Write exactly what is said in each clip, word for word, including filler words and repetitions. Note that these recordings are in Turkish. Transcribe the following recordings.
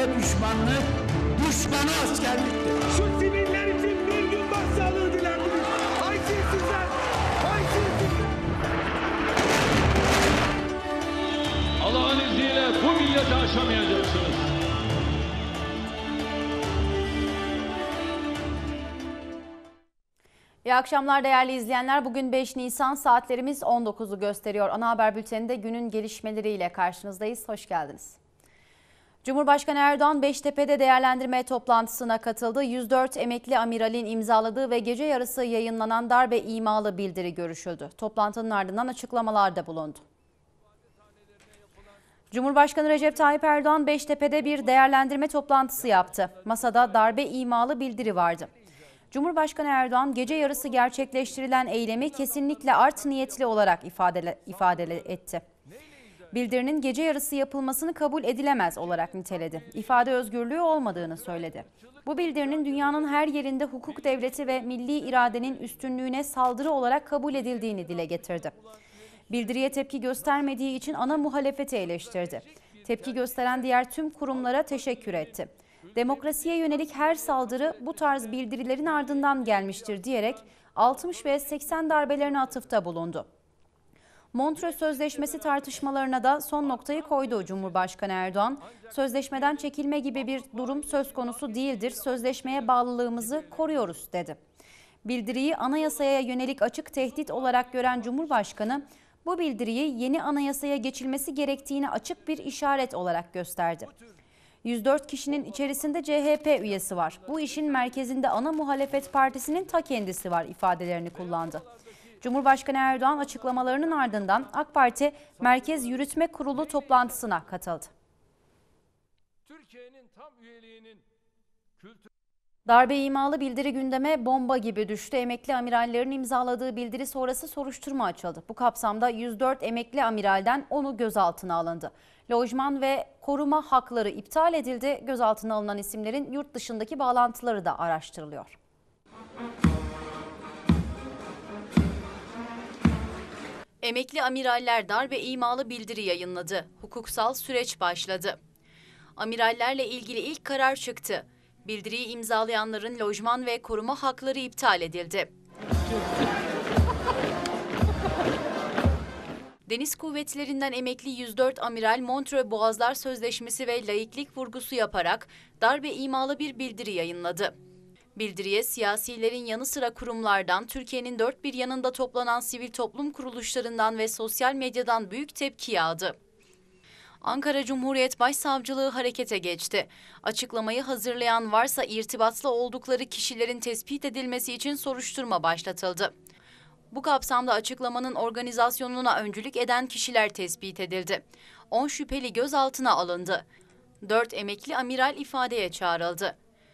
düşmanlık, düşmanı askerliktir. Şu siviller için bir gün başsağlığı dilerdiniz. Haysiyetsizler! Haysiyetsizler! Allah'ın izniyle bu milleti aşamayacaksınız. İyi akşamlar değerli izleyenler. Bugün beş Nisan, saatlerimiz on dokuzu gösteriyor. Ana haber bülteninde günün gelişmeleriyle karşınızdayız. Hoş geldiniz. Cumhurbaşkanı Erdoğan Beştepe'de değerlendirme toplantısına katıldı. yüz dört emekli amiralin imzaladığı ve gece yarısı yayınlanan darbe imalı bildiri görüşüldü. Toplantının ardından açıklamalarda bulundu. Cumhurbaşkanı Recep Tayyip Erdoğan Beştepe'de bir değerlendirme toplantısı yaptı. Masada darbe imalı bildiri vardı. Cumhurbaşkanı Erdoğan gece yarısı gerçekleştirilen eylemi kesinlikle art niyetli olarak ifade, ifade etti. Bildirinin gece yarısı yapılmasını kabul edilemez olarak niteledi. İfade özgürlüğü olmadığını söyledi. Bu bildirinin dünyanın her yerinde hukuk devleti ve milli iradenin üstünlüğüne saldırı olarak kabul edildiğini dile getirdi. Bildiriye tepki göstermediği için ana muhalefeti eleştirdi. Tepki gösteren diğer tüm kurumlara teşekkür etti. Demokrasiye yönelik her saldırı bu tarz bildirilerin ardından gelmiştir diyerek altmış ve seksen darbelerine atıfta bulundu. Montreux Sözleşmesi tartışmalarına da son noktayı koydu Cumhurbaşkanı Erdoğan. Sözleşmeden çekilme gibi bir durum söz konusu değildir. Sözleşmeye bağlılığımızı koruyoruz dedi. Bildiriyi anayasaya yönelik açık tehdit olarak gören Cumhurbaşkanı, bu bildiriyi yeni anayasaya geçilmesi gerektiğini açık bir işaret olarak gösterdi. yüz dört kişinin içerisinde C H P üyesi var. Bu işin merkezinde ana muhalefet partisinin ta kendisi var ifadelerini kullandı. Cumhurbaşkanı Erdoğan açıklamalarının ardından AK Parti Merkez Yürütme Kurulu toplantısına katıldı. Türkiye'nin tam üyeliğinin kültür... Darbe imalı bildiri gündeme bomba gibi düştü. Emekli amirallerin imzaladığı bildiri sonrası soruşturma açıldı. Bu kapsamda yüz dört emekli amiralden onu gözaltına alındı. Lojman ve koruma hakları iptal edildi. Gözaltına alınan isimlerin yurt dışındaki bağlantıları da araştırılıyor. Emekli amiraller darbe imalı bildiri yayınladı. Hukuksal süreç başladı. Amirallerle ilgili ilk karar çıktı. Bildiriyi imzalayanların lojman ve koruma hakları iptal edildi. Deniz kuvvetlerinden emekli yüz dört amiral Montreux Boğazlar Sözleşmesi ve laiklik vurgusu yaparak darbe imalı bir bildiri yayınladı. Bildiriye siyasilerin yanı sıra kurumlardan, Türkiye'nin dört bir yanında toplanan sivil toplum kuruluşlarından ve sosyal medyadan büyük tepki yağdı. Ankara Cumhuriyet Başsavcılığı harekete geçti. Açıklamayı hazırlayan varsa irtibatlı oldukları kişilerin tespit edilmesi için soruşturma başlatıldı. Bu kapsamda açıklamanın organizasyonuna öncülük eden kişiler tespit edildi. on şüpheli gözaltına alındı. dört emekli amiral ifadeye çağrıldı.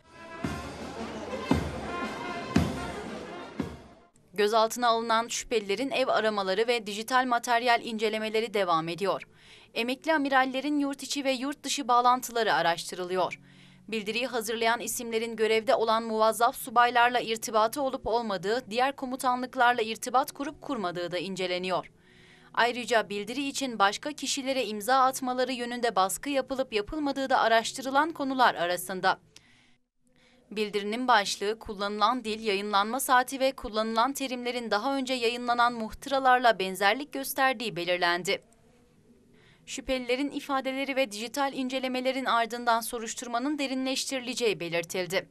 Gözaltına alınan şüphelilerin ev aramaları ve dijital materyal incelemeleri devam ediyor. Emekli amirallerin yurt içi ve yurt dışı bağlantıları araştırılıyor. Bildiriyi hazırlayan isimlerin görevde olan muvazzaf subaylarla irtibatı olup olmadığı, diğer komutanlıklarla irtibat kurup kurmadığı da inceleniyor. Ayrıca bildiri için başka kişilere imza atmaları yönünde baskı yapılıp yapılmadığı da araştırılan konular arasında. Bildirinin başlığı, kullanılan dil, yayınlanma saati ve kullanılan terimlerin daha önce yayınlanan muhtıralarla benzerlik gösterdiği belirlendi. Şüphelilerin ifadeleri ve dijital incelemelerin ardından soruşturmanın derinleştirileceği belirtildi.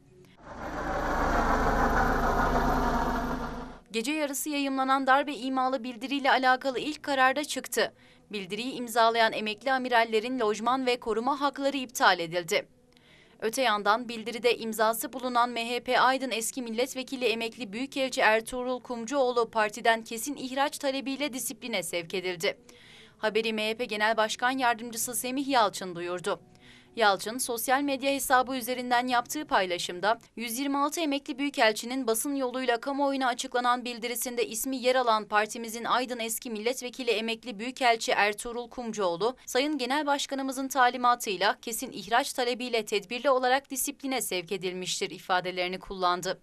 Gece yarısı yayımlanan darbe imalı bildiriyle alakalı ilk karar da çıktı. Bildiriyi imzalayan emekli amirallerin lojman ve koruma hakları iptal edildi. Öte yandan bildiride imzası bulunan M H P Aydın eski milletvekili emekli Büyükelçi Ertuğrul Kumcuoğlu partiden kesin ihraç talebiyle disipline sevk edildi. Haberi M H P Genel Başkan Yardımcısı Semih Yalçın duyurdu. Yalçın, sosyal medya hesabı üzerinden yaptığı paylaşımda, yüz yirmi altı emekli büyükelçinin basın yoluyla kamuoyuna açıklanan bildirisinde ismi yer alan partimizin Aydın eski milletvekili emekli büyükelçi Ertuğrul Kumcuoğlu, Sayın Genel Başkanımızın talimatıyla kesin ihraç talebiyle tedbirli olarak disipline sevk edilmiştir ifadelerini kullandı.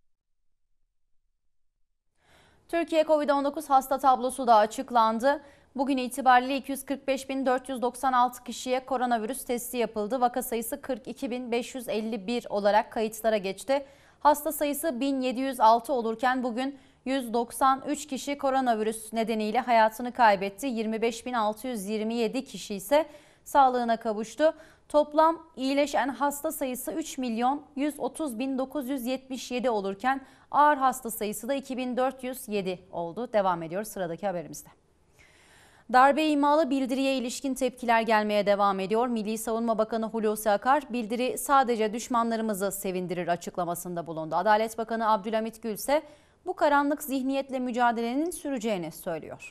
Türkiye Covid on dokuz hasta tablosu da açıklandı. Bugün itibariyle iki yüz kırk beş bin dört yüz doksan altı kişiye koronavirüs testi yapıldı. Vaka sayısı kırk iki bin beş yüz elli bir olarak kayıtlara geçti. Hasta sayısı bin yedi yüz altı olurken bugün yüz doksan üç kişi koronavirüs nedeniyle hayatını kaybetti. yirmi beş bin altı yüz yirmi yedi kişi ise sağlığına kavuştu. Toplam iyileşen hasta sayısı üç milyon yüz otuz bin dokuz yüz yetmiş yedi olurken ağır hasta sayısı da iki bin dört yüz yedi oldu. Devam ediyoruz sıradaki haberimizde. Darbe imalı bildiriye ilişkin tepkiler gelmeye devam ediyor. Milli Savunma Bakanı Hulusi Akar, bildiri sadece düşmanlarımızı sevindirir açıklamasında bulundu. Adalet Bakanı Abdülhamit Gül ise bu karanlık zihniyetle mücadelenin süreceğini söylüyor.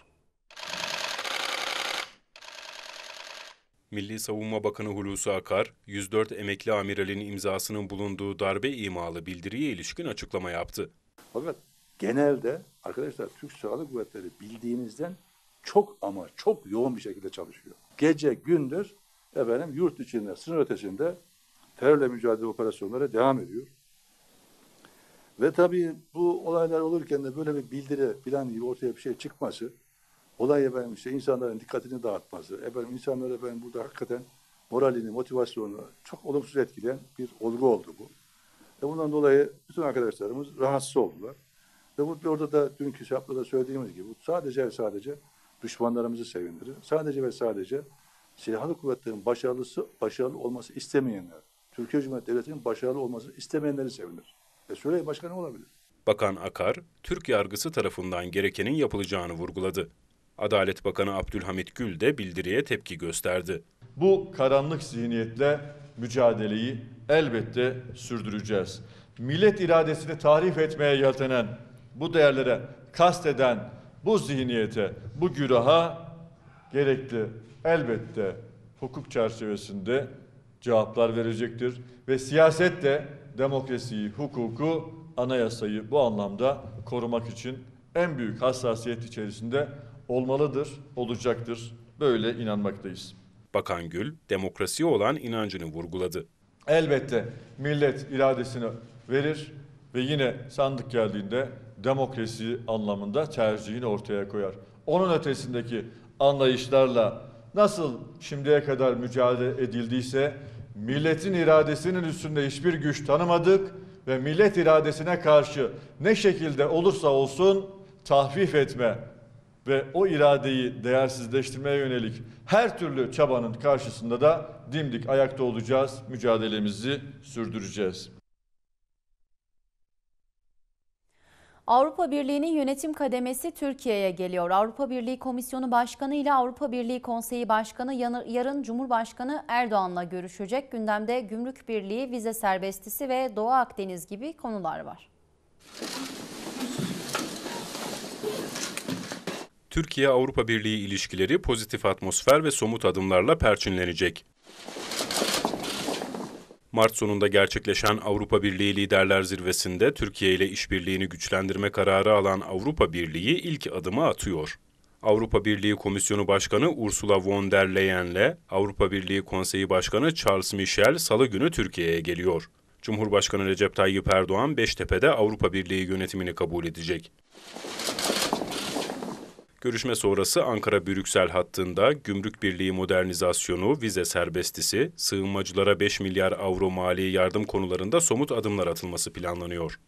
Milli Savunma Bakanı Hulusi Akar, yüz dört emekli amiralin imzasının bulunduğu darbe imalı bildiriye ilişkin açıklama yaptı. Fakat genelde arkadaşlar Türk Silahlı Kuvvetleri bildiğinizden çok ama çok yoğun bir şekilde çalışıyor. Gece gündüz efendim yurt içinde, sınır ötesinde terörle mücadele operasyonları devam ediyor. Ve tabii bu olaylar olurken de böyle bir bildiri falan gibi ortaya bir şey çıkması, olay efendim işte insanların dikkatini dağıtması, efendim insanları efendim burada hakikaten moralini, motivasyonunu çok olumsuz etkileyen bir olgu oldu bu. Ve bundan dolayı bütün arkadaşlarımız rahatsız oldular. Ve bu orada da dünkü şapkada söylediğimiz gibi sadece ve sadece düşmanlarımızı sevindirir. Sadece ve sadece silahlı kuvvetlerin başarılısı, başarılı olması istemeyenler, Türkiye Cumhuriyeti Devleti'nin başarılı olması istemeyenleri sevinir. E söyleyin başka ne olabilir? Bakan Akar, Türk yargısı tarafından gerekenin yapılacağını vurguladı. Adalet Bakanı Abdülhamit Gül de bildiriye tepki gösterdi. Bu karanlık zihniyetle mücadeleyi elbette sürdüreceğiz. Millet iradesini tahrip etmeye yeltenen, bu değerlere kasteden bu zihniyete, bu güraha gerekli elbette hukuk çerçevesinde cevaplar verecektir. Ve siyaset de demokrasiyi, hukuku, anayasayı bu anlamda korumak için en büyük hassasiyet içerisinde olmalıdır, olacaktır. Böyle inanmaktayız. Bakan Gül, demokrasiye olan inancını vurguladı. Elbette millet iradesini verir ve yine sandık geldiğinde demokrasi anlamında tercihini ortaya koyar. Onun ötesindeki anlayışlarla nasıl şimdiye kadar mücadele edildiyse milletin iradesinin üstünde hiçbir güç tanımadık ve millet iradesine karşı ne şekilde olursa olsun tahfif etme ve o iradeyi değersizleştirmeye yönelik her türlü çabanın karşısında da dimdik ayakta olacağız, mücadelemizi sürdüreceğiz. Avrupa Birliği'nin yönetim kademesi Türkiye'ye geliyor. Avrupa Birliği Komisyonu Başkanı ile Avrupa Birliği Konseyi Başkanı yarın Cumhurbaşkanı Erdoğan'la görüşecek. Gündemde Gümrük Birliği, vize serbestisi ve Doğu Akdeniz gibi konular var. Türkiye-Avrupa Birliği ilişkileri pozitif atmosfer ve somut adımlarla perçinlenecek. Mart sonunda gerçekleşen Avrupa Birliği Liderler Zirvesi'nde Türkiye ile işbirliğini güçlendirme kararı alan Avrupa Birliği ilk adımı atıyor. Avrupa Birliği Komisyonu Başkanı Ursula von der Leyen'le Avrupa Birliği Konseyi Başkanı Charles Michel Salı günü Türkiye'ye geliyor. Cumhurbaşkanı Recep Tayyip Erdoğan Beştepe'de Avrupa Birliği yönetimini kabul edecek. Görüşme sonrası Ankara-Brüksel hattında Gümrük Birliği modernizasyonu, vize serbestisi, sığınmacılara beş milyar avro mali yardım konularında somut adımlar atılması planlanıyor.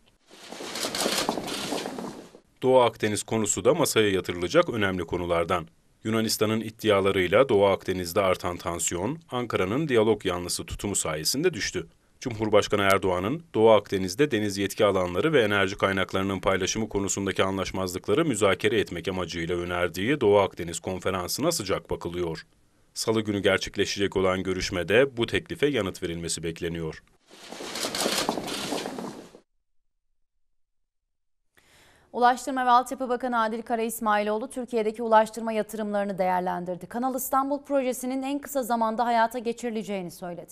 Doğu Akdeniz konusu da masaya yatırılacak önemli konulardan. Yunanistan'ın iddialarıyla Doğu Akdeniz'de artan tansiyon, Ankara'nın diyalog yanlısı tutumu sayesinde düştü. Cumhurbaşkanı Erdoğan'ın Doğu Akdeniz'de deniz yetki alanları ve enerji kaynaklarının paylaşımı konusundaki anlaşmazlıkları müzakere etmek amacıyla önerdiği Doğu Akdeniz Konferansı'na sıcak bakılıyor. Salı günü gerçekleşecek olan görüşmede bu teklife yanıt verilmesi bekleniyor. Ulaştırma ve Altyapı Bakanı Adil Kara İsmailoğlu Türkiye'deki ulaştırma yatırımlarını değerlendirdi. Kanal İstanbul projesinin en kısa zamanda hayata geçirileceğini söyledi.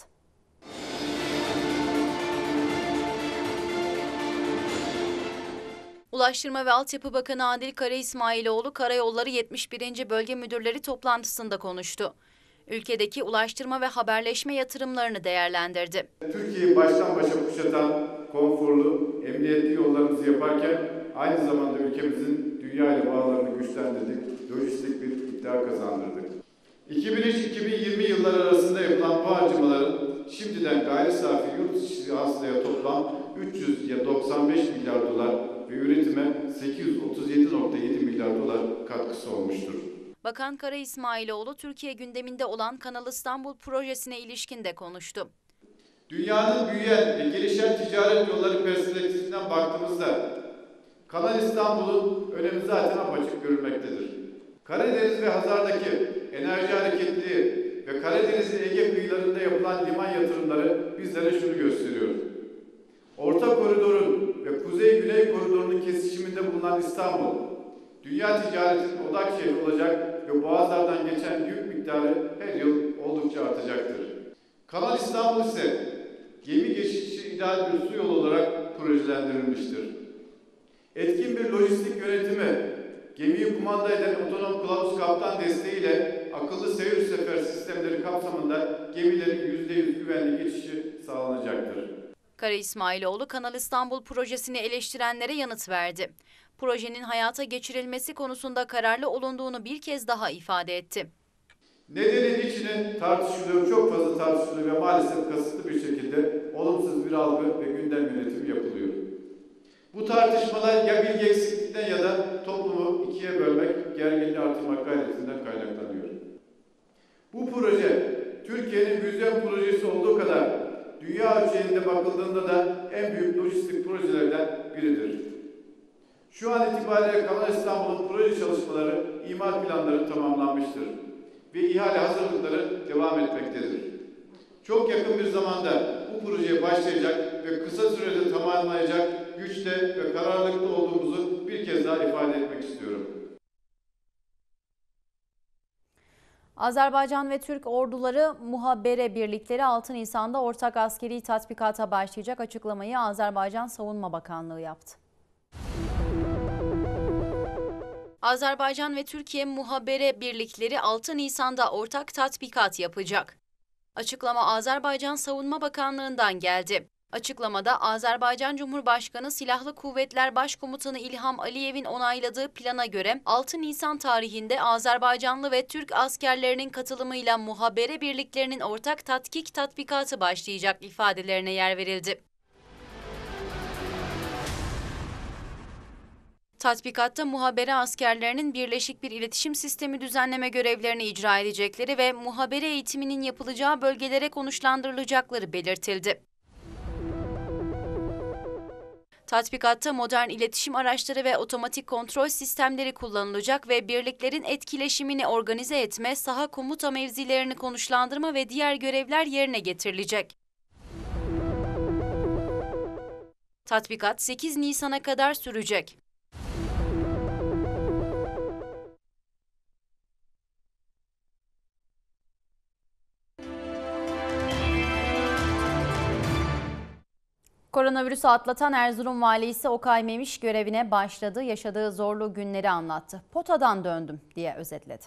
Ulaştırma ve Altyapı Bakanı Adil Kara İsmailoğlu, Karayolları yetmiş birinci Bölge Müdürleri toplantısında konuştu. Ülkedeki ulaştırma ve haberleşme yatırımlarını değerlendirdi. Türkiye'yi baştan başa kuşatan konforlu, emniyetli yollarımızı yaparken aynı zamanda ülkemizin dünya ile bağlarını güçlendirdik, lojistik bir büyük iddia kazandırdık. iki bin üç iki bin yirmi yılları arasında yapılan bu harcamaların şimdiden gayri safi yurt içi hasılaya toplam üç yüz doksan beş milyar dolar ve üretime sekiz yüz otuz yedi nokta yedi milyar dolar katkısı olmuştur. Bakan Kara İsmailoğlu, Türkiye gündeminde olan Kanal İstanbul projesine ilişkin de konuştu. Dünyanın büyüyen ve gelişen ticaret yolları perspektifinden baktığımızda Kanal İstanbul'un önemi zaten apaçık görülmektedir. Karadeniz ve Hazar'daki enerji hareketliliği ve Karadeniz'in Ege kıyılarında yapılan liman yatırımları bizlere şunu gösteriyor. Orta koridorun ve Kuzey-Güney koridorunun kesişiminde bulunan İstanbul, dünya ticaretinin odak şehri olacak ve boğazlardan geçen yük miktarı her yıl oldukça artacaktır. Kanal İstanbul ise gemi geçişi ideal bir su yolu olarak projelendirilmiştir. Etkin bir lojistik yönetimi, gemiyi kumanda eden otonom kılavuz kaptan desteğiyle akıllı seyir sefer sistemleri kapsamında gemilerin yüzde yüz güvenli geçişi sağlanacaktır. Kara İsmailoğlu, Kanal İstanbul projesini eleştirenlere yanıt verdi. Projenin hayata geçirilmesi konusunda kararlı olunduğunu bir kez daha ifade etti. Nedenin içine tartışılıyor, çok fazla tartışılıyor ve maalesef kasıtlı bir şekilde olumsuz bir algı ve gündem yönetimi yapılıyor. Bu tartışmalar ya bilgi eksikliğinden ya da toplumu ikiye bölmek, gerginliği artırmak gayretinden kaynaklanıyor. Bu proje, Türkiye'nin vizyon projesi olduğu kadar dünya ölçeğinde bakıldığında da en büyük lojistik projelerden biridir. Şu an itibariyle Kanal İstanbul'un proje çalışmaları, imar planları tamamlanmıştır ve ihale hazırlıkları devam etmektedir. Çok yakın bir zamanda bu projeye başlayacak ve kısa sürede tamamlayacak güçte ve kararlılıkta olduğumuzu bir kez daha ifade etmek istiyorum. Azerbaycan ve Türk orduları muhabere birlikleri altı Nisan'da ortak askeri tatbikata başlayacak açıklamayı Azerbaycan Savunma Bakanlığı yaptı. Azerbaycan ve Türkiye muhabere birlikleri altı Nisan'da ortak tatbikat yapacak. Açıklama Azerbaycan Savunma Bakanlığı'ndan geldi. Açıklamada Azerbaycan Cumhurbaşkanı Silahlı Kuvvetler Başkomutanı İlham Aliyev'in onayladığı plana göre altı Nisan tarihinde Azerbaycanlı ve Türk askerlerinin katılımıyla muhabere birliklerinin ortak tatkik tatbikatı başlayacak ifadelerine yer verildi. Tatbikatta muhabere askerlerinin birleşik bir iletişim sistemi düzenleme görevlerini icra edecekleri ve muhabere eğitiminin yapılacağı bölgelere konuşlandırılacakları belirtildi. Tatbikatta modern iletişim araçları ve otomatik kontrol sistemleri kullanılacak ve birliklerin etkileşimini organize etme, saha komuta mevzilerini konuşlandırma ve diğer görevler yerine getirilecek. Tatbikat sekiz Nisan'a kadar sürecek. Koronavirüsü atlatan Erzurum Valisi Okay Memiş görevine başladı. Yaşadığı zorlu günleri anlattı. Potadan döndüm diye özetledi.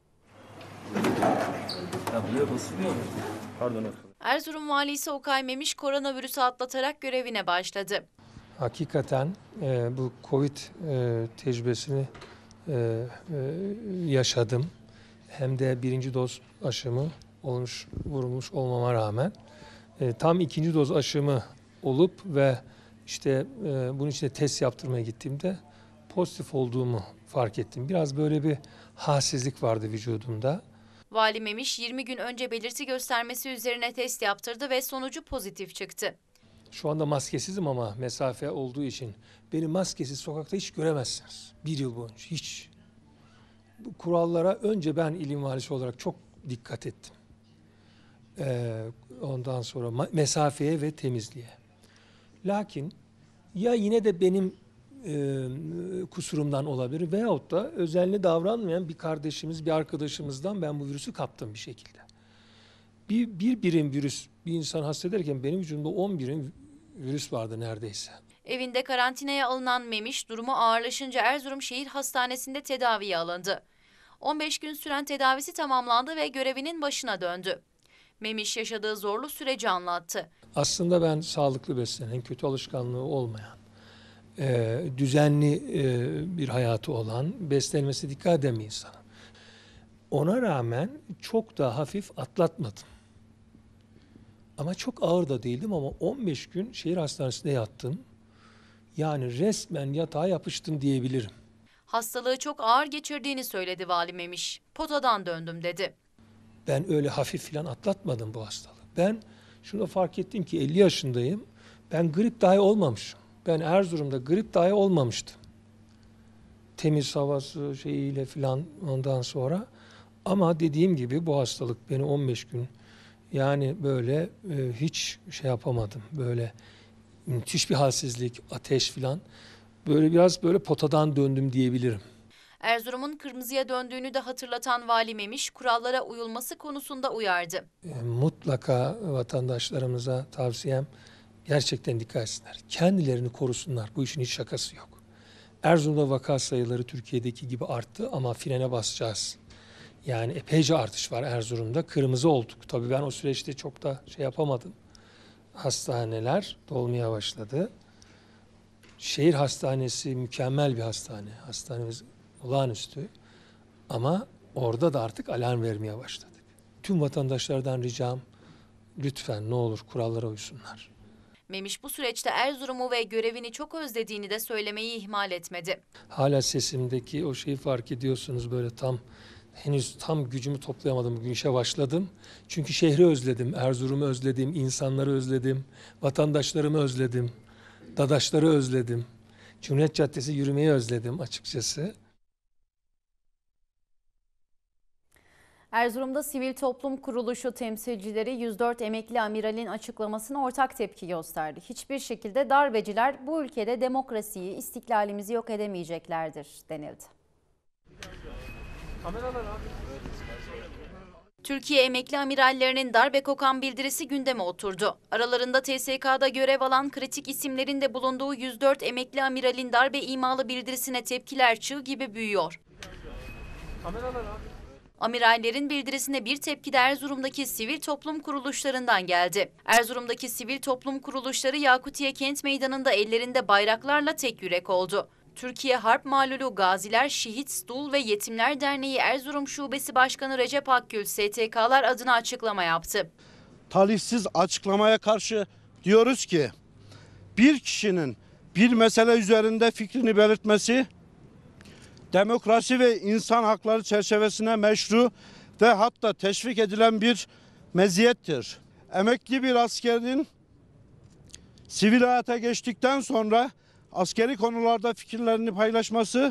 Erzurum Valisi Okay Memiş koronavirüsü atlatarak görevine başladı. Hakikaten e, bu Covid e, tecrübesini e, e, yaşadım. Hem de birinci doz aşımı olmuş, vurulmuş olmama rağmen e, tam ikinci doz aşımı olup ve işte e, bunun için de test yaptırmaya gittiğimde pozitif olduğumu fark ettim. Biraz böyle bir halsizlik vardı vücudumda. Vali Memiş yirmi gün önce belirti göstermesi üzerine test yaptırdı ve sonucu pozitif çıktı. Şu anda maskesizim ama mesafe olduğu için beni maskesiz sokakta hiç göremezsiniz. Bir yıl boyunca hiç. Bu kurallara önce ben ilim valisi olarak çok dikkat ettim. Ee, ondan sonra mesafeye ve temizliğe. Lakin ya yine de benim e, kusurumdan olabilir veyahut da özenli davranmayan bir kardeşimiz, bir arkadaşımızdan ben bu virüsü kaptım bir şekilde. Bir, bir birim virüs bir insan hastederken benim vücudumda on birim virüs vardı neredeyse. Evinde karantinaya alınan Memiş durumu ağırlaşınca Erzurum Şehir Hastanesi'nde tedaviye alındı. on beş gün süren tedavisi tamamlandı ve görevinin başına döndü. Memiş yaşadığı zorlu süreci anlattı. Aslında ben sağlıklı beslenen, kötü alışkanlığı olmayan, e, düzenli e, bir hayatı olan, beslenmesine dikkat eden bir insanım. Ona rağmen çok da hafif atlatmadım. Ama çok ağır da değildim ama on beş gün şehir hastanesinde yattım. Yani resmen yatağa yapıştım diyebilirim. Hastalığı çok ağır geçirdiğini söyledi Vali Memiş. Potadan döndüm dedi. Ben öyle hafif falan atlatmadım bu hastalığı. Ben şunu fark ettim ki elli yaşındayım. Ben grip dahi olmamışım. Ben Erzurum'da grip dahi olmamıştım. Temiz havası şeyiyle falan ondan sonra. Ama dediğim gibi bu hastalık beni on beş gün yani böyle e, hiç şey yapamadım. Böyle müthiş bir halsizlik, ateş falan. Böyle biraz böyle potadan döndüm diyebilirim. Erzurum'un kırmızıya döndüğünü de hatırlatan Vali Memiş, kurallara uyulması konusunda uyardı. E, mutlaka vatandaşlarımıza tavsiyem gerçekten dikkat etsinler. Kendilerini korusunlar. Bu işin hiç şakası yok. Erzurum'da vaka sayıları Türkiye'deki gibi arttı ama frene basacağız. Yani epeyce artış var Erzurum'da. Kırmızı olduk. Tabii ben o süreçte çok da şey yapamadım. Hastaneler dolmaya başladı. Şehir hastanesi mükemmel bir hastane. Hastanemiz olağanüstü. Ama orada da artık alarm vermeye başladık. Tüm vatandaşlardan ricam lütfen ne olur kurallara uysunlar. Memiş bu süreçte Erzurum'u ve görevini çok özlediğini de söylemeyi ihmal etmedi. Hala sesimdeki o şeyi fark ediyorsunuz böyle tam henüz tam gücümü toplayamadım. Bugün işe başladım. Çünkü şehri özledim, Erzurum'u özledim, insanları özledim, vatandaşlarımı özledim, dadaşları özledim. Cumhuriyet Caddesi yürümeyi özledim açıkçası. Erzurum'da sivil toplum kuruluşu temsilcileri yüz dört emekli amiralin açıklamasına ortak tepki gösterdi. Hiçbir şekilde darbeciler bu ülkede demokrasiyi, istiklalimizi yok edemeyeceklerdir denildi. Türkiye emekli amirallerinin darbe kokan bildirisi gündeme oturdu. Aralarında T S K'da görev alan kritik isimlerin de bulunduğu yüz dört emekli amiralin darbe imalı bildirisine tepkiler çığ gibi büyüyor. Amirallerin bildirisine bir tepki de Erzurum'daki sivil toplum kuruluşlarından geldi. Erzurum'daki sivil toplum kuruluşları Yakutiye Kent Meydanı'nda ellerinde bayraklarla tek yürek oldu. Türkiye Harp Malulu Gaziler, Şehit, Dul ve Yetimler Derneği Erzurum Şubesi Başkanı Recep Akgül S T K'lar adına açıklama yaptı. Talihsiz açıklamaya karşı diyoruz ki bir kişinin bir mesele üzerinde fikrini belirtmesi demokrasi ve insan hakları çerçevesine meşru ve hatta teşvik edilen bir meziyettir. Emekli bir askerin sivil hayata geçtikten sonra askeri konularda fikirlerini paylaşması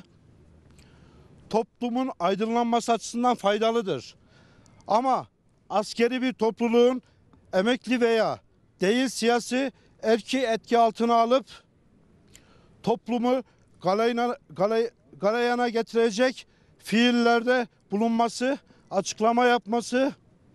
toplumun aydınlanması açısından faydalıdır. Ama askeri bir topluluğun emekli veya değil siyasi erki etki altına alıp toplumu galayana, galay, galayana getirecek fiillerde bulunması, açıklama yapması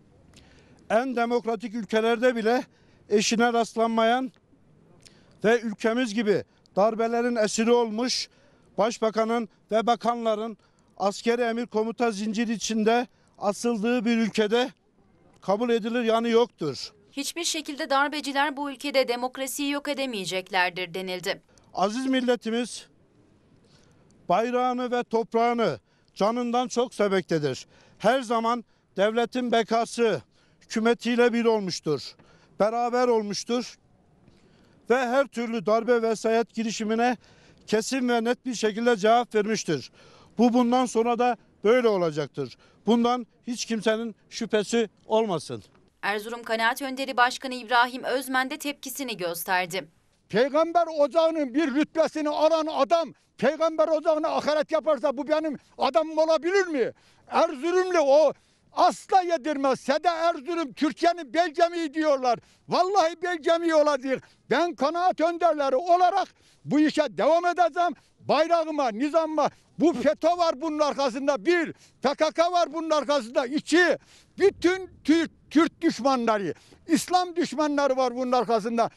en demokratik ülkelerde bile eşine rastlanmayan ve ülkemiz gibi darbelerin esiri olmuş başbakanın ve bakanların askeri emir komuta zinciri içinde asıldığı bir ülkede kabul edilir yanı yoktur. Hiçbir şekilde darbeciler bu ülkede demokrasiyi yok edemeyeceklerdir denildi. Aziz milletimiz bayrağını ve toprağını canından çok sevmektedir. Her zaman devletin bekası hükümetiyle bir olmuştur. Beraber olmuştur. Ve her türlü darbe vesayet girişimine kesin ve net bir şekilde cevap vermiştir. Bu bundan sonra da böyle olacaktır. Bundan hiç kimsenin şüphesi olmasın. Erzurum Kanaat Önderi Başkanı İbrahim Özmen de tepkisini gösterdi. Peygamber ocağının bir rütbesini alan adam peygamber ocağına hakaret yaparsa bu benim adamım olabilir mi? Erzurumlu o asla yedirmez. Sede Erzurum Türkiye'nin bel kemiği diyorlar. Vallahi bel kemiği olacak. Ben kanaat önderleri olarak bu işe devam edeceğim. Bayrağıma, nizamıma bu FETÖ var bunun arkasında. Bir, P K K var bunun arkasında. İki, bütün Türk, Türk düşmanları, İslam düşmanları var bunun arkasında.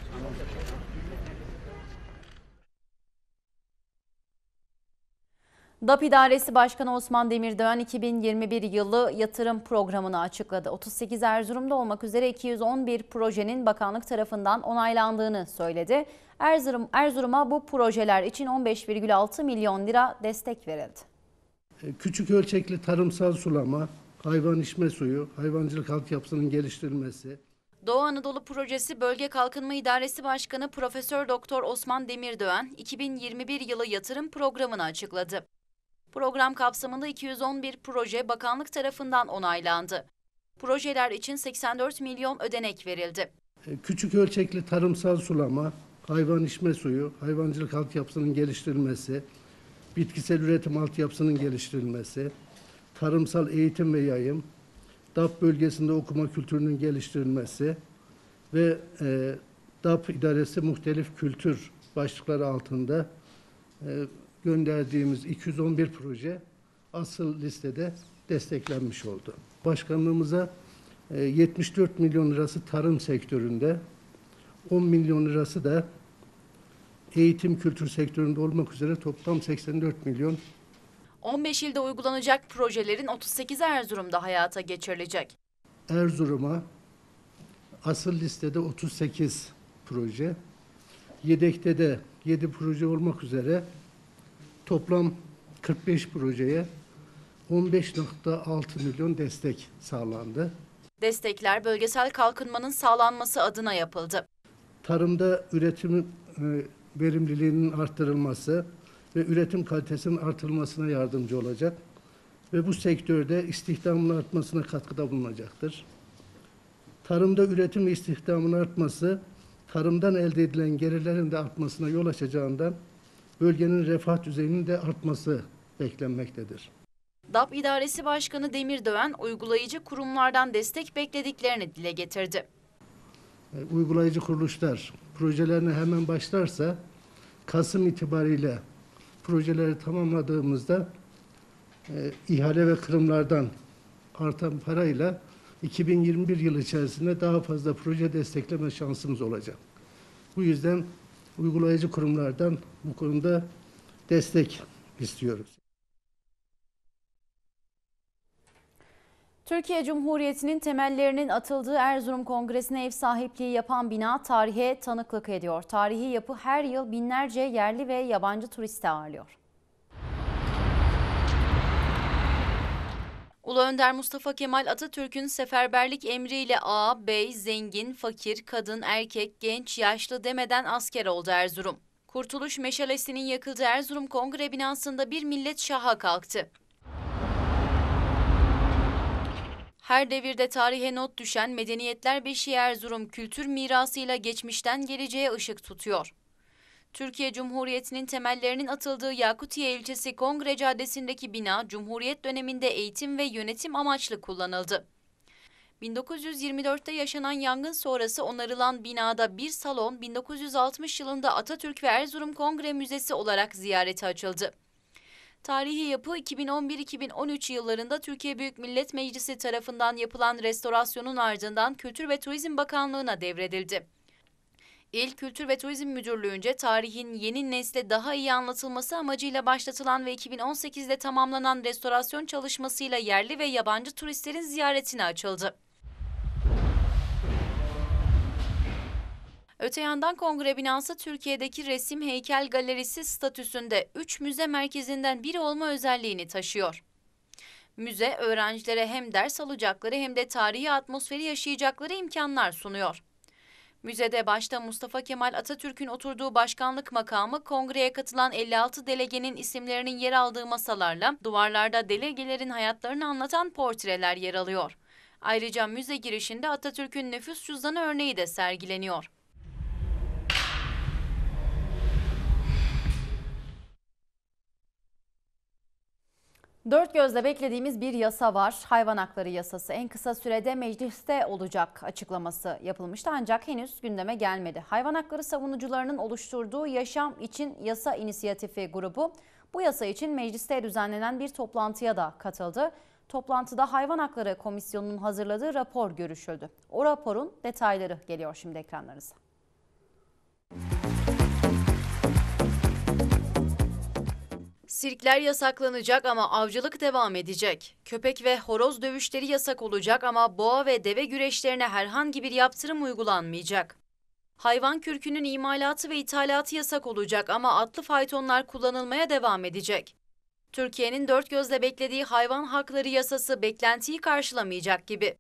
D A P İdaresi Başkanı Osman Demirdoğan iki bin yirmi bir yılı yatırım programını açıkladı. otuz sekiz Erzurum'da olmak üzere iki yüz on bir projenin bakanlık tarafından onaylandığını söyledi. Erzurum, Erzurum'a bu projeler için on beş virgül altı milyon lira destek verildi. Küçük ölçekli tarımsal sulama, hayvan içme suyu, hayvancılık altyapısının geliştirilmesi. Doğu Anadolu Projesi Bölge Kalkınma İdaresi Başkanı Profesör Doktor Osman Demirdöğen, iki bin yirmi bir yılı yatırım programını açıkladı. Program kapsamında iki yüz on bir proje bakanlık tarafından onaylandı. Projeler için seksen dört milyon ödenek verildi. Küçük ölçekli tarımsal sulama, hayvan içme suyu, hayvancılık altyapısının geliştirilmesi, bitkisel üretim altyapısının geliştirilmesi, tarımsal eğitim ve yayım, D A P bölgesinde okuma kültürünün geliştirilmesi ve e, D A P idaresi muhtelif kültür başlıkları altında e, gönderdiğimiz iki yüz on bir proje asıl listede desteklenmiş oldu. Başkanlığımıza e, yetmiş dört milyon lirası tarım sektöründe, on milyon lirası da eğitim kültür sektöründe olmak üzere toplam seksen dört milyon. on beş ilde uygulanacak projelerin otuz sekizi Erzurum'da hayata geçirilecek. Erzurum'a asıl listede otuz sekiz proje, yedekte de yedi proje olmak üzere toplam kırk beş projeye on beş nokta altı milyon destek sağlandı. Destekler bölgesel kalkınmanın sağlanması adına yapıldı. Tarımda üretimin e, verimliliğinin arttırılması ve üretim kalitesinin artırılmasına yardımcı olacak ve bu sektörde istihdamın artmasına katkıda bulunacaktır. Tarımda üretim ve istihdamın artması, tarımdan elde edilen gelirlerin de artmasına yol açacağından bölgenin refah düzeyinin de artması beklenmektedir. D A P İdaresi Başkanı Demirdöğen, uygulayıcı kurumlardan destek beklediklerini dile getirdi. E, uygulayıcı kuruluşlar projelerine hemen başlarsa Kasım itibariyle projeleri tamamladığımızda e, ihale ve kırımlardan artan parayla iki bin yirmi bir yılı içerisinde daha fazla proje destekleme şansımız olacak. Bu yüzden uygulayıcı kurumlardan bu konuda destek istiyoruz. Türkiye Cumhuriyeti'nin temellerinin atıldığı Erzurum Kongresi'ne ev sahipliği yapan bina tarihe tanıklık ediyor. Tarihi yapı her yıl binlerce yerli ve yabancı turisti ağırlıyor. Ulu Önder Mustafa Kemal Atatürk'ün seferberlik emriyle ağa, bey, zengin, fakir, kadın, erkek, genç, yaşlı demeden asker oldu Erzurum. Kurtuluş meşalesinin yakıldığı Erzurum Kongre binasında bir millet şaha kalktı. Her devirde tarihe not düşen Medeniyetler Beşiği Erzurum kültür mirasıyla geçmişten geleceğe ışık tutuyor. Türkiye Cumhuriyeti'nin temellerinin atıldığı Yakutiye ilçesi Kongre Caddesi'ndeki bina Cumhuriyet döneminde eğitim ve yönetim amaçlı kullanıldı. bin dokuz yüz yirmi dörtte yaşanan yangın sonrası onarılan binada bir salon bin dokuz yüz altmış yılında Atatürk ve Erzurum Kongre Müzesi olarak ziyarete açıldı. Tarihi yapı iki bin on bir iki bin on üç yıllarında Türkiye Büyük Millet Meclisi tarafından yapılan restorasyonun ardından Kültür ve Turizm Bakanlığı'na devredildi. İl Kültür ve Turizm Müdürlüğü'nce tarihin yeni nesle daha iyi anlatılması amacıyla başlatılan ve iki bin on sekizde tamamlanan restorasyon çalışmasıyla yerli ve yabancı turistlerin ziyaretine açıldı. Öte yandan kongre binası Türkiye'deki resim heykel galerisi statüsünde üç müze merkezinden biri olma özelliğini taşıyor. Müze öğrencilere hem ders alacakları hem de tarihi atmosferi yaşayacakları imkanlar sunuyor. Müzede başta Mustafa Kemal Atatürk'ün oturduğu başkanlık makamı, kongreye katılan elli altı delegenin isimlerinin yer aldığı masalarla duvarlarda delegelerin hayatlarını anlatan portreler yer alıyor. Ayrıca müze girişinde Atatürk'ün nüfus cüzdanı örneği de sergileniyor. Dört gözle beklediğimiz bir yasa var. Hayvan hakları yasası en kısa sürede mecliste olacak açıklaması yapılmıştı ancak henüz gündeme gelmedi. Hayvan hakları savunucularının oluşturduğu Yaşam İçin Yasa İnisiyatifi grubu bu yasa için mecliste düzenlenen bir toplantıya da katıldı. Toplantıda Hayvan Hakları Komisyonu'nun hazırladığı rapor görüşüldü. O raporun detayları geliyor şimdi ekranlarınıza. Sirkler yasaklanacak ama avcılık devam edecek. Köpek ve horoz dövüşleri yasak olacak ama boğa ve deve güreşlerine herhangi bir yaptırım uygulanmayacak. Hayvan kürkünün imalatı ve ithalatı yasak olacak ama atlı faytonlar kullanılmaya devam edecek. Türkiye'nin dört gözle beklediği hayvan hakları yasası beklentiyi karşılamayacak gibi.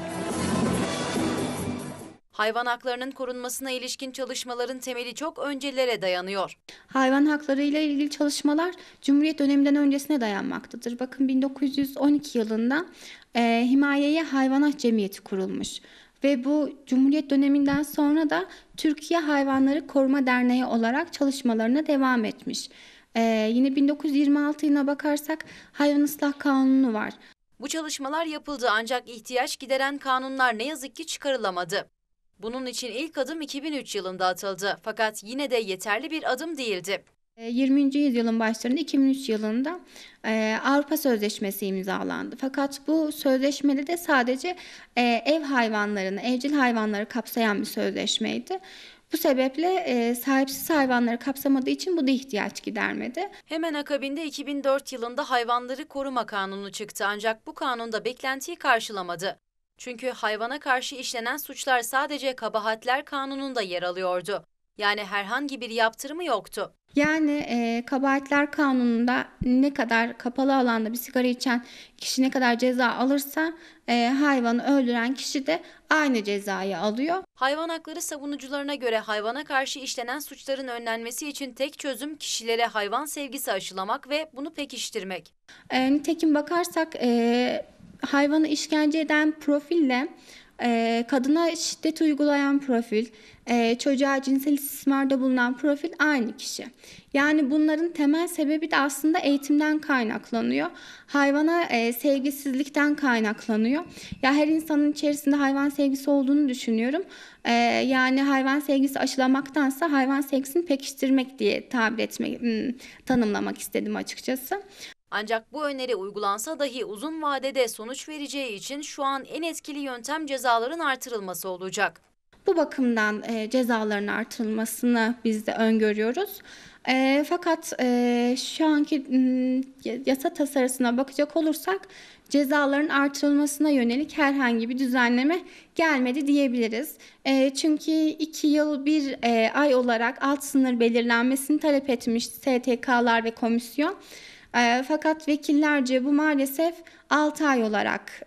Hayvan haklarının korunmasına ilişkin çalışmaların temeli çok öncelere dayanıyor. Hayvan hakları ile ilgili çalışmalar Cumhuriyet döneminden öncesine dayanmaktadır. Bakın bin dokuz yüz on iki yılında e, Himayeye Hayvanat Cemiyeti kurulmuş. Ve bu Cumhuriyet döneminden sonra da Türkiye Hayvanları Koruma Derneği olarak çalışmalarına devam etmiş. Ee, yine bin dokuz yüz yirmi altı yılına bakarsak Hayvan Islah Kanunu var. Bu çalışmalar yapıldı ancak ihtiyaç gideren kanunlar ne yazık ki çıkarılamadı. Bunun için ilk adım iki bin üç yılında atıldı fakat yine de yeterli bir adım değildi. yirminci yüzyılın başlarında iki bin üç yılında e, Avrupa Sözleşmesi imzalandı. Fakat bu sözleşmede de sadece e, ev hayvanlarını, evcil hayvanları kapsayan bir sözleşmeydi. Bu sebeple e, sahipsiz hayvanları kapsamadığı için bu da ihtiyaç gidermedi. Hemen akabinde iki bin dört yılında Hayvanları Koruma Kanunu çıktı ancak bu kanunda beklentiyi karşılamadı. Çünkü hayvana karşı işlenen suçlar sadece kabahatler kanununda yer alıyordu. Yani herhangi bir yaptırımı yoktu. Yani e, kabahatler kanununda ne kadar kapalı alanda bir sigara içen kişi ne kadar ceza alırsa e, hayvanı öldüren kişi de aynı cezayı alıyor. Hayvan hakları savunucularına göre hayvana karşı işlenen suçların önlenmesi için tek çözüm kişilere hayvan sevgisi aşılamak ve bunu pekiştirmek. E, nitekim bakarsak e, hayvanı işkence eden profille e, kadına şiddet uygulayan profil, e, çocuğa cinsel istismarda bulunan profil aynı kişi. Yani bunların temel sebebi de aslında eğitimden kaynaklanıyor. Hayvana e, sevgisizlikten kaynaklanıyor. Ya her insanın içerisinde hayvan sevgisi olduğunu düşünüyorum. E, yani hayvan sevgisi aşılamaktansa hayvan sevgisini pekiştirmek diye tabir etmek, tanımlamak istedim açıkçası. Ancak bu öneri uygulansa dahi uzun vadede sonuç vereceği için şu an en etkili yöntem cezaların artırılması olacak. Bu bakımdan e, cezaların artırılmasını biz de öngörüyoruz. E, fakat e, şu anki m, yasa tasarısına bakacak olursak cezaların artırılmasına yönelik herhangi bir düzenleme gelmedi diyebiliriz. E, çünkü iki yıl bir e, ay olarak alt sınır belirlenmesini talep etmiş S T K'lar ve komisyon. E, fakat vekillerce bu maalesef altı ay olarak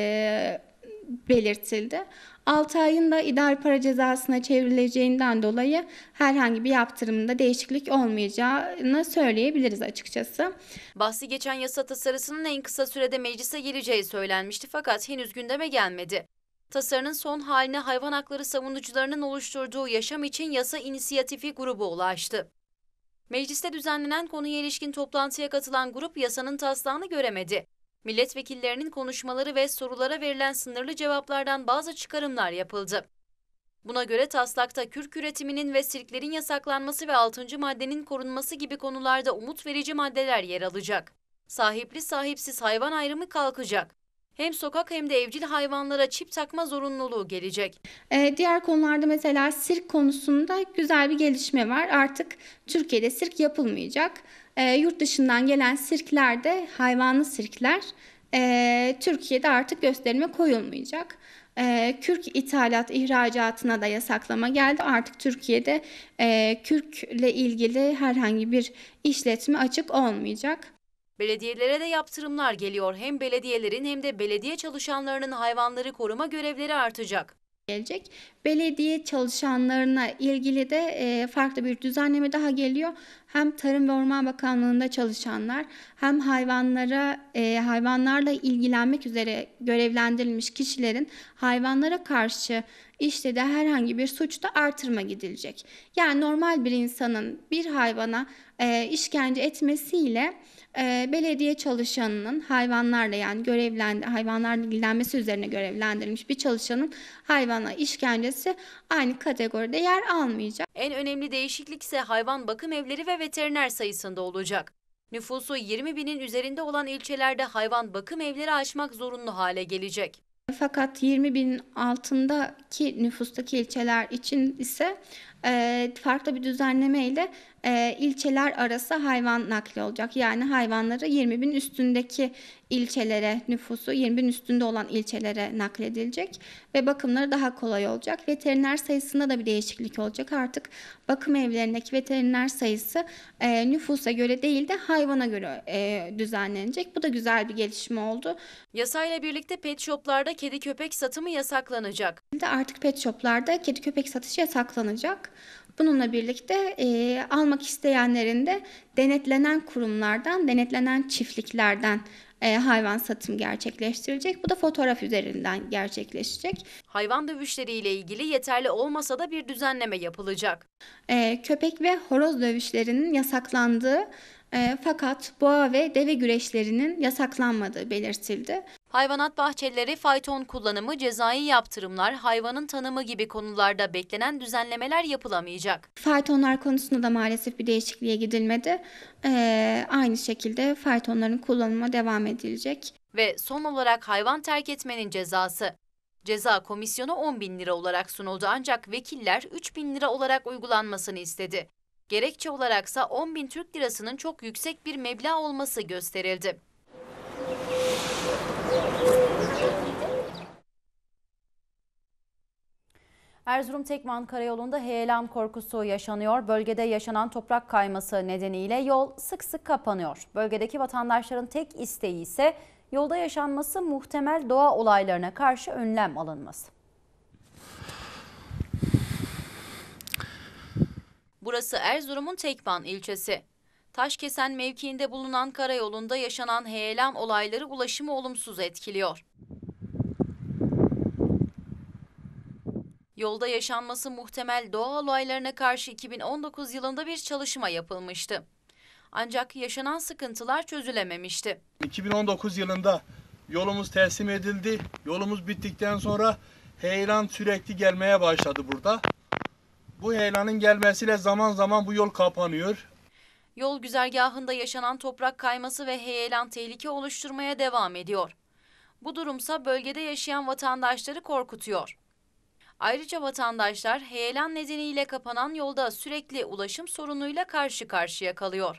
e, belirtildi. altı ayın da idari para cezasına çevrileceğinden dolayı herhangi bir yaptırımda değişiklik olmayacağını söyleyebiliriz açıkçası. Bahsi geçen yasa tasarısının en kısa sürede meclise geleceği söylenmişti fakat henüz gündeme gelmedi. Tasarının son haline hayvan hakları savunucularının oluşturduğu Yaşam İçin Yasa İnisiyatifi grubu ulaştı. Mecliste düzenlenen konuya ilişkin toplantıya katılan grup yasanın taslağını göremedi. Milletvekillerinin konuşmaları ve sorulara verilen sınırlı cevaplardan bazı çıkarımlar yapıldı. Buna göre taslakta kürk üretiminin ve sirklerin yasaklanması ve altıncı maddenin korunması gibi konularda umut verici maddeler yer alacak. Sahipli sahipsiz hayvan ayrımı kalkacak. Hem sokak hem de evcil hayvanlara çip takma zorunluluğu gelecek. Ee, diğer konularda mesela sirk konusunda güzel bir gelişme var. Artık Türkiye'de sirk yapılmayacak. Ee, yurt dışından gelen sirklerde hayvanlı sirkler e, Türkiye'de artık gösterime koyulmayacak. E, kürk ithalat ihracatına da yasaklama geldi. Artık Türkiye'de e, kürkle ilgili herhangi bir işletme açık olmayacak. Belediyelere de yaptırımlar geliyor. Hem belediyelerin hem de belediye çalışanlarının hayvanları koruma görevleri artacak. Gelecek. Belediye çalışanlarına ilgili de e, farklı bir düzenleme daha geliyor. Hem Tarım ve Orman Bakanlığı'nda çalışanlar hem hayvanlara e, hayvanlarla ilgilenmek üzere görevlendirilmiş kişilerin hayvanlara karşı işlediği herhangi bir suçta artırma gidilecek. Yani normal bir insanın bir hayvana e, işkence etmesiyle e, belediye çalışanının hayvanlarla yani görevlendi hayvanlarla ilgilenmesi üzerine görevlendirilmiş bir çalışanın hayvana işkencesi aynı kategoride yer almayacak. En önemli değişiklik ise hayvan bakım evleri ve veteriner sayısında olacak. Nüfusu yirmi binin üzerinde olan ilçelerde hayvan bakım evleri açmak zorunlu hale gelecek. Fakat yirmi binin altındaki nüfustaki ilçeler için ise e, farklı bir düzenleme ile e, ilçeler arası hayvan nakli olacak. Yani hayvanları yirmi bin üstündeki ilçelere, nüfusu yirmi bin üstünde olan ilçelere nakledilecek ve bakımları daha kolay olacak. Veteriner sayısında da bir değişiklik olacak. Artık bakım evlerindeki veteriner sayısı e, nüfusa göre değil de hayvana göre e, düzenlenecek. Bu da güzel bir gelişme oldu. Yasayla birlikte pet shoplarda kedi köpek satımı yasaklanacak. Artık pet shoplarda kedi köpek satışı yasaklanacak. Bununla birlikte e, almak isteyenlerin de denetlenen kurumlardan, denetlenen çiftliklerden e, hayvan satım gerçekleştirilecek. Bu da fotoğraf üzerinden gerçekleşecek. Hayvan dövüşleriyle ilgili yeterli olmasa da bir düzenleme yapılacak. E, köpek ve horoz dövüşlerinin yasaklandığı e, fakat boğa ve deve güreşlerinin yasaklanmadığı belirtildi. Hayvanat bahçeleri, fayton kullanımı, cezai yaptırımlar, hayvanın tanımı gibi konularda beklenen düzenlemeler yapılamayacak. Faytonlar konusunda da maalesef bir değişikliğe gidilmedi. Ee, aynı şekilde faytonların kullanıma devam edilecek. Ve son olarak hayvan terk etmenin cezası. Ceza komisyonu on bin lira olarak sunuldu ancak vekiller üç bin lira olarak uygulanmasını istedi. Gerekçe olaraksa on bin Türk lirasının çok yüksek bir meblağ olması gösterildi. Erzurum Tekman Karayolu'nda heyelan korkusu yaşanıyor. Bölgede yaşanan toprak kayması nedeniyle yol sık sık kapanıyor. Bölgedeki vatandaşların tek isteği ise yolda yaşanması muhtemel doğa olaylarına karşı önlem alınması. Burası Erzurum'un Tekman ilçesi. Taşkesen mevkiinde bulunan karayolunda yaşanan heyelan olayları ulaşımı olumsuz etkiliyor. Yolda yaşanması muhtemel doğa olaylarına karşı iki bin on dokuz yılında bir çalışma yapılmıştı. Ancak yaşanan sıkıntılar çözülememişti. iki bin on dokuz yılında yolumuz teslim edildi. Yolumuz bittikten sonra heyelan sürekli gelmeye başladı burada. Bu heyelanın gelmesiyle zaman zaman bu yol kapanıyor. Yol güzergahında yaşanan toprak kayması ve heyelan tehlike oluşturmaya devam ediyor. Bu durumsa bölgede yaşayan vatandaşları korkutuyor. Ayrıca vatandaşlar heyelan nedeniyle kapanan yolda sürekli ulaşım sorunuyla karşı karşıya kalıyor.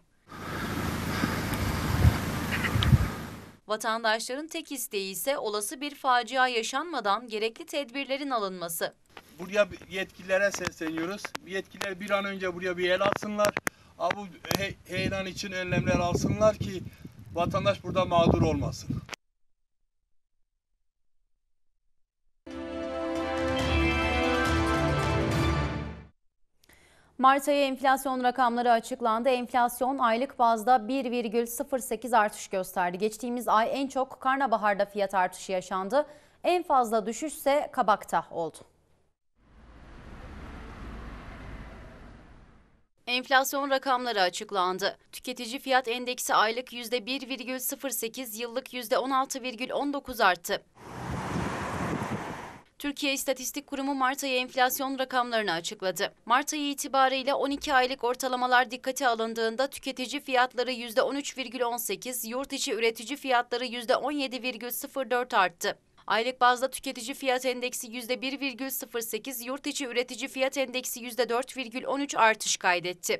Vatandaşların tek isteği ise olası bir facia yaşanmadan gerekli tedbirlerin alınması. Buraya yetkililere sesleniyoruz. Yetkililer bir an önce buraya bir el atsınlar. Bu he heyelan için önlemler alsınlar ki vatandaş burada mağdur olmasın. Mart ayı enflasyon rakamları açıklandı. Enflasyon aylık bazda bir virgül sıfır sekiz artış gösterdi. Geçtiğimiz ay en çok karnabaharda fiyat artışı yaşandı. En fazla düşüşse kabakta oldu. Enflasyon rakamları açıklandı. Tüketici fiyat endeksi aylık yüzde bir virgül sıfır sekiz, yıllık yüzde on altı virgül on dokuz arttı. Türkiye İstatistik Kurumu Mart ayı enflasyon rakamlarını açıkladı. Mart ayı itibariyle on iki aylık ortalamalar dikkate alındığında tüketici fiyatları yüzde on üç virgül on sekiz, yurt içi üretici fiyatları yüzde on yedi virgül sıfır dört arttı. Aylık bazda tüketici fiyat endeksi yüzde bir virgül sıfır sekiz, yurt içi üretici fiyat endeksi yüzde dört virgül on üç artış kaydetti.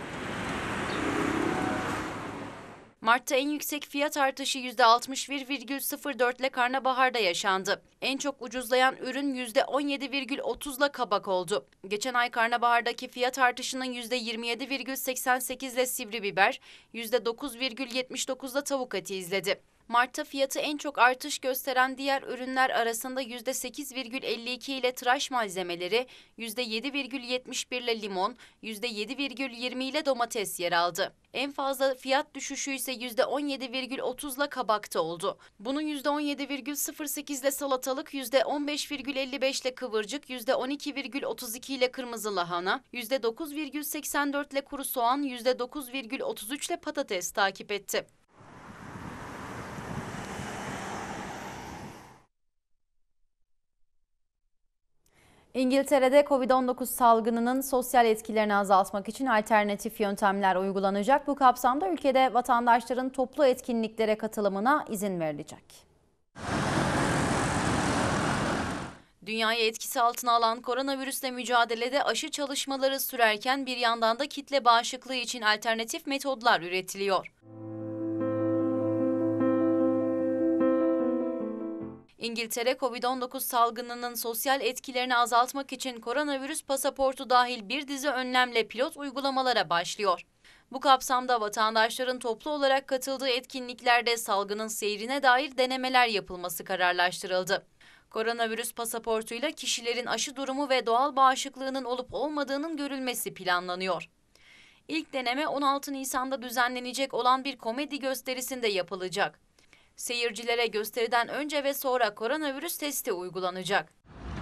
Mart'ta en yüksek fiyat artışı yüzde altmış bir virgül sıfır dört ile karnabaharda yaşandı. En çok ucuzlayan ürün yüzde on yedi virgül otuz ile kabak oldu. Geçen ay karnabahardaki fiyat artışının yüzde yirmi yedi virgül seksen sekiz ile sivri biber, yüzde dokuz virgül yetmiş dokuz ile tavuk eti izledi. Mart'ta fiyatı en çok artış gösteren diğer ürünler arasında yüzde sekiz virgül elli iki ile tıraş malzemeleri, yüzde yedi virgül yetmiş bir ile limon, yüzde yedi virgül yirmi ile domates yer aldı. En fazla fiyat düşüşü ise yüzde on yedi virgül otuz ile kabakta oldu. Bunun yüzde on yedi virgül sıfır sekiz ile salatalık, yüzde on beş virgül elli beş ile kıvırcık, yüzde on iki virgül otuz iki ile kırmızı lahana, yüzde dokuz virgül seksen dört ile kuru soğan, yüzde dokuz virgül otuz üç ile patates takip etti. İngiltere'de kovid on dokuz salgınının sosyal etkilerini azaltmak için alternatif yöntemler uygulanacak. Bu kapsamda ülkede vatandaşların toplu etkinliklere katılımına izin verilecek. Dünyayı etkisi altına alan koronavirüsle mücadelede aşı çalışmaları sürerken bir yandan da kitle bağışıklığı için alternatif metodlar üretiliyor. İngiltere, kovid on dokuz salgınının sosyal etkilerini azaltmak için koronavirüs pasaportu dahil bir dizi önlemle pilot uygulamalara başlıyor. Bu kapsamda vatandaşların toplu olarak katıldığı etkinliklerde salgının seyrine dair denemeler yapılması kararlaştırıldı. Koronavirüs pasaportuyla kişilerin aşı durumu ve doğal bağışıklığının olup olmadığının görülmesi planlanıyor. İlk deneme on altı Nisan'da düzenlenecek olan bir komedi gösterisinde yapılacak. Seyircilere gösteriden önce ve sonra koronavirüs testi uygulanacak.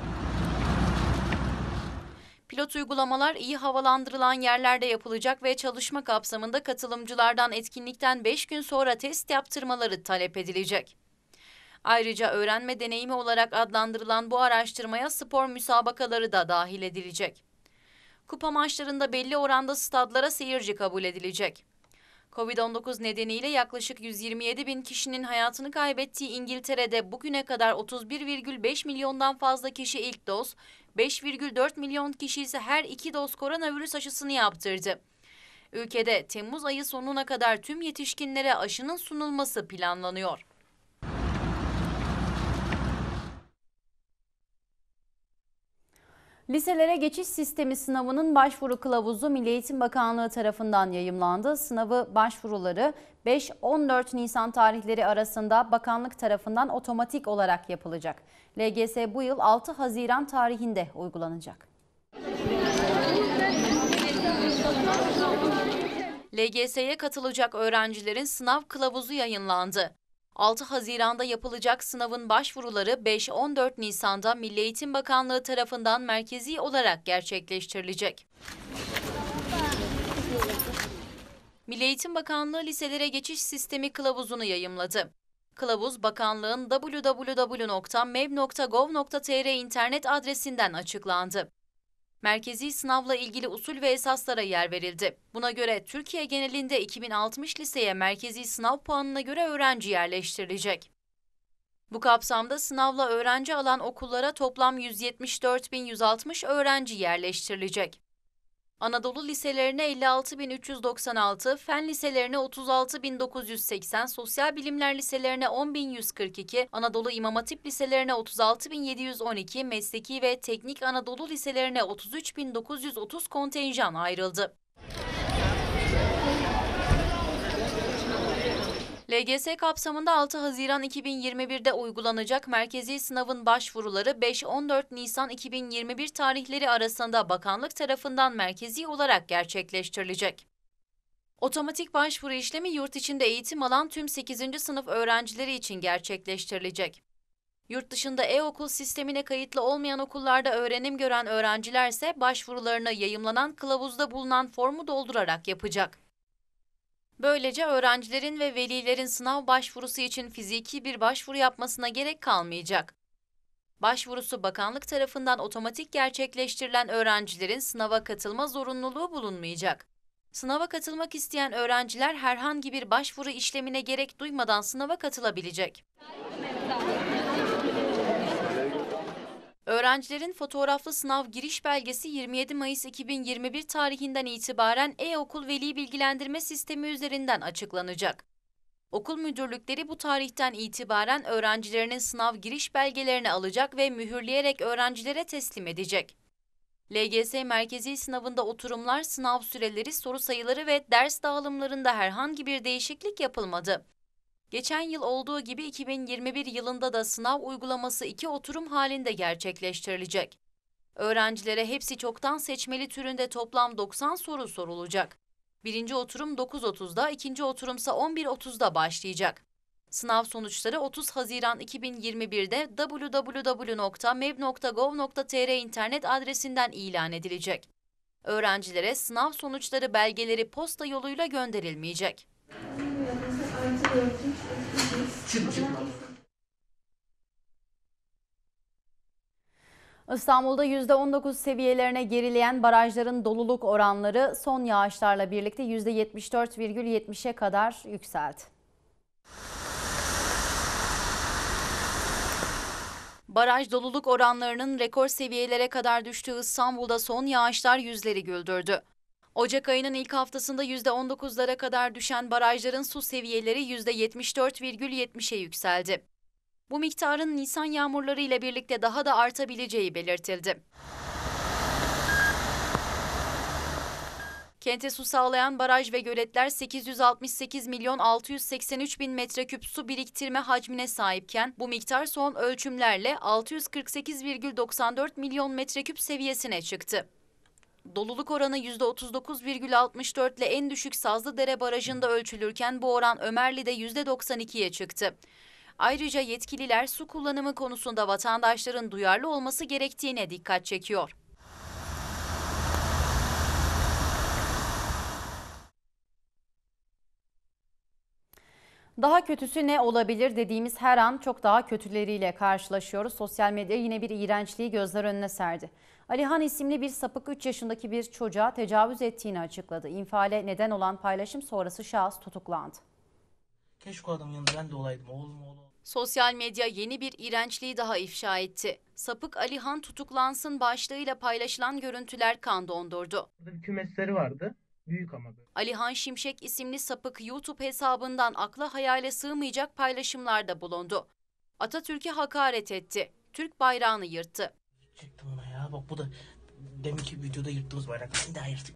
Pilot uygulamalar iyi havalandırılan yerlerde yapılacak ve çalışma kapsamında katılımcılardan etkinlikten beş gün sonra test yaptırmaları talep edilecek. Ayrıca öğrenme deneyimi olarak adlandırılan bu araştırmaya spor müsabakaları da dahil edilecek. Kupa maçlarında belli oranda stadlara seyirci kabul edilecek. kovid on dokuz nedeniyle yaklaşık yüz yirmi yedi bin kişinin hayatını kaybettiği İngiltere'de bugüne kadar otuz bir virgül beş milyondan fazla kişi ilk doz, beş virgül dört milyon kişi ise her iki doz koronavirüs aşısını yaptırdı. Ülkede Temmuz ayı sonuna kadar tüm yetişkinlere aşının sunulması planlanıyor. Liselere geçiş sistemi sınavının başvuru kılavuzu Milli Eğitim Bakanlığı tarafından yayımlandı. Sınavı başvuruları beş on dört Nisan tarihleri arasında bakanlık tarafından otomatik olarak yapılacak. L G S bu yıl altı Haziran tarihinde uygulanacak. L G S'ye katılacak öğrencilerin sınav kılavuzu yayınlandı. altı Haziran'da yapılacak sınavın başvuruları beş on dört Nisan'da Milli Eğitim Bakanlığı tarafından merkezi olarak gerçekleştirilecek. Milli Eğitim Bakanlığı liselere geçiş sistemi kılavuzunu yayımladı. Kılavuz, bakanlığın w w w nokta mev nokta gov nokta tr internet adresinden açıklandı. Merkezi sınavla ilgili usul ve esaslara yer verildi. Buna göre Türkiye genelinde iki bin altmış liseye merkezi sınav puanına göre öğrenci yerleştirilecek. Bu kapsamda sınavla öğrenci alan okullara toplam yüz yetmiş dört bin yüz altmış öğrenci yerleştirilecek. Anadolu liselerine elli altı bin üç yüz doksan altı, fen liselerine otuz altı bin dokuz yüz seksen, sosyal bilimler liselerine on bin yüz kırk iki, Anadolu İmam Hatip liselerine otuz altı bin yedi yüz on iki, mesleki ve teknik Anadolu liselerine otuz üç bin dokuz yüz otuz kontenjan ayrıldı. L G S kapsamında altı Haziran iki bin yirmi bir'de uygulanacak merkezi sınavın başvuruları beş on dört Nisan iki bin yirmi bir tarihleri arasında bakanlık tarafından merkezi olarak gerçekleştirilecek. Otomatik başvuru işlemi yurt içinde eğitim alan tüm sekizinci sınıf öğrencileri için gerçekleştirilecek. Yurt dışında e-okul sistemine kayıtlı olmayan okullarda öğrenim gören öğrenciler ise başvurularını yayımlanan kılavuzda bulunan formu doldurarak yapacak. Böylece öğrencilerin ve velilerin sınav başvurusu için fiziki bir başvuru yapmasına gerek kalmayacak. Başvurusu bakanlık tarafından otomatik gerçekleştirilen öğrencilerin sınava katılma zorunluluğu bulunmayacak. Sınava katılmak isteyen öğrenciler herhangi bir başvuru işlemine gerek duymadan sınava katılabilecek. Öğrencilerin fotoğraflı sınav giriş belgesi yirmi yedi Mayıs iki bin yirmi bir tarihinden itibaren e-okul veli bilgilendirme sistemi üzerinden açıklanacak. Okul müdürlükleri bu tarihten itibaren öğrencilerinin sınav giriş belgelerini alacak ve mühürleyerek öğrencilere teslim edecek. L G S merkezi sınavında oturumlar, sınav süreleri, soru sayıları ve ders dağılımlarında herhangi bir değişiklik yapılmadı. Geçen yıl olduğu gibi iki bin yirmi bir yılında da sınav uygulaması iki oturum halinde gerçekleştirilecek. Öğrencilere hepsi çoktan seçmeli türünde toplam doksan soru sorulacak. Birinci oturum dokuz otuzda, ikinci oturumsa on bir otuzda başlayacak. Sınav sonuçları otuz Haziran iki bin yirmi bir'de w w w nokta mev nokta gov nokta tr internet adresinden ilan edilecek. Öğrencilere sınav sonuçları belgeleri posta yoluyla gönderilmeyecek. İstanbul'da yüzde on dokuz seviyelerine gerileyen barajların doluluk oranları son yağışlarla birlikte yüzde yetmiş dört virgül yetmiş'e kadar yükseldi. Baraj doluluk oranlarının rekor seviyelere kadar düştüğü İstanbul'da son yağışlar yüzleri güldürdü. Ocak ayının ilk haftasında yüzde on dokuzlara kadar düşen barajların su seviyeleri yüzde yetmiş dört virgül yetmişe yükseldi. Bu miktarın Nisan yağmurları ile birlikte daha da artabileceği belirtildi. Kente su sağlayan baraj ve göletler sekiz yüz altmış sekiz milyon altı yüz seksen üç bin metreküp su biriktirme hacmine sahipken bu miktar son ölçümlerle altı yüz kırk sekiz virgül doksan dört milyon metreküp seviyesine çıktı. Doluluk oranı yüzde otuz dokuz virgül altmış dört ile en düşük Sazlıdere Barajı'nda ölçülürken bu oran Ömerli'de yüzde doksan ikiye çıktı. Ayrıca yetkililer su kullanımı konusunda vatandaşların duyarlı olması gerektiğine dikkat çekiyor. Daha kötüsü ne olabilir dediğimiz her an çok daha kötüleriyle karşılaşıyoruz. Sosyal medya yine bir iğrençliği gözler önüne serdi. Alihan isimli bir sapık üç yaşındaki bir çocuğa tecavüz ettiğini açıkladı. İnfiale neden olan paylaşım sonrası şahıs tutuklandı. Keşke o adamın yanında ben de olaydım. Oğlum oğlum. Sosyal medya yeni bir iğrençliği daha ifşa etti. Sapık Alihan tutuklansın başlığıyla paylaşılan görüntüler kan dondurdu. Burada bir kümesleri vardı. Büyük ama böyle. Alihan Şimşek isimli sapık YouTube hesabından akla hayale sığmayacak paylaşımlarda bulundu. Atatürk'e hakaret etti. Türk bayrağını yırttı. Çıktım ona ya. Bak bu da deminki videoda yırttığımız bayrak. Bir daha yırttık.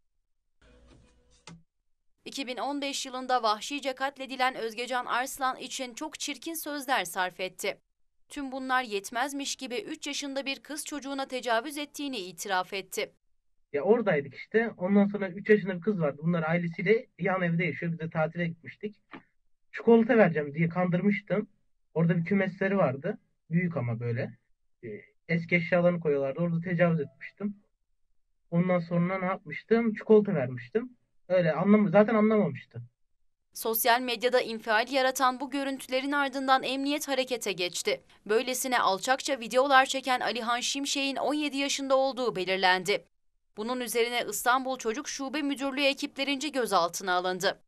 iki bin on beş yılında vahşice katledilen Özgecan Arslan için çok çirkin sözler sarf etti. Tüm bunlar yetmezmiş gibi üç yaşında bir kız çocuğuna tecavüz ettiğini itiraf etti. Ya oradaydık işte. Ondan sonra üç yaşında bir kız vardı. Bunlar ailesiyle yan evde yaşıyor. Biz de tatile gitmiştik. Çikolata vereceğim diye kandırmıştım. Orada bir kümesleri vardı. Büyük ama böyle. Eski eşyalarını koyuyorlardı. Orada tecavüz etmiştim. Ondan sonra ne yapmıştım? Çikolata vermiştim. Öyle anlam zaten anlamamıştı. Sosyal medyada infial yaratan bu görüntülerin ardından emniyet harekete geçti. Böylesine alçakça videolar çeken Alihan Şimşek'in on yedi yaşında olduğu belirlendi. Bunun üzerine İstanbul Çocuk Şube Müdürlüğü ekiplerince gözaltına alındı.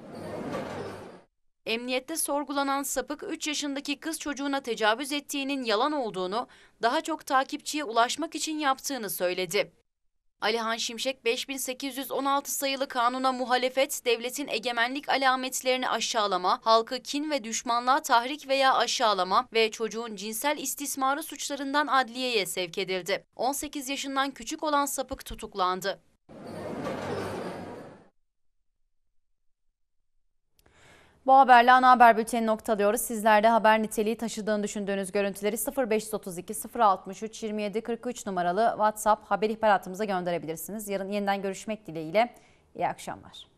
Emniyette sorgulanan sapık üç yaşındaki kız çocuğuna tecavüz ettiğinin yalan olduğunu, daha çok takipçiye ulaşmak için yaptığını söyledi. Alihan Şimşek beş bin sekiz yüz on altı sayılı kanuna muhalefet, devletin egemenlik alametlerini aşağılama, halkı kin ve düşmanlığa tahrik veya aşağılama ve çocuğun cinsel istismarı suçlarından adliyeye sevk edildi. on sekiz yaşından küçük olan sapık tutuklandı. Bu haberle ana haber bülteni noktalıyoruz. Sizler de haber niteliği taşıdığını düşündüğünüz görüntüleri sıfır beş otuz iki sıfır altmış üç yirmi yedi kırk üç numaralı WhatsApp haber ihbar hattımıza gönderebilirsiniz. Yarın yeniden görüşmek dileğiyle. İyi akşamlar.